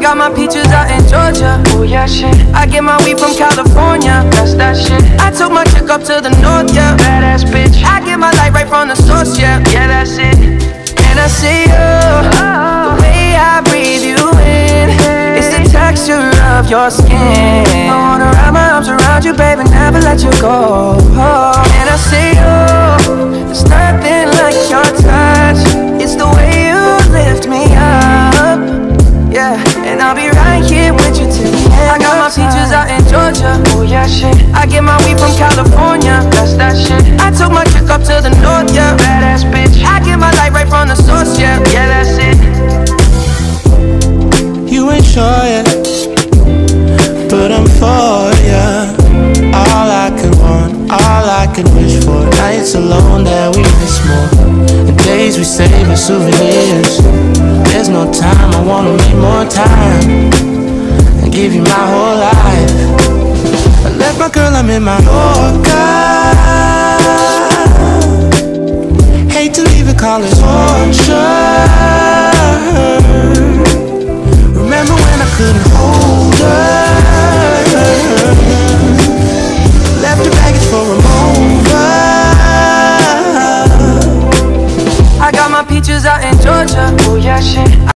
Got my peaches out in Georgia. Oh yeah, shit. I get my weed from California. That's that shit. I took my chick up to the north, yeah. Badass bitch. I get my light right from the source, yeah. Yeah, that's it. And I see you, the way I breathe you in. It's the texture of your skin. I wanna wrap my arms around you, baby, never let you go. And I see you, there's nothing like your touch. It's the way you lift me up, yeah. And I'll be right here with you till the end. I got my peaches out in Georgia. Oh yeah, shit. I get my weed from California. That's that shit. I took my chick up to the north, yeah. Badass bitch. I get my light right from the source, yeah. Yeah, that's it. You ain't sure yet, but I'm for ya. All I could want, all I could wish for. Nights alone that we miss more, the days we save as souvenirs. There's no time, I wanna make more time and give you my whole life. I left my girl, I'm in my Yorker.